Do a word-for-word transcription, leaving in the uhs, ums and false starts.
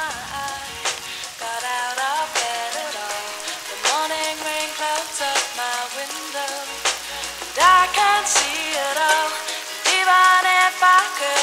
I got out of bed at all. The morning rain clouds up my window, and I can't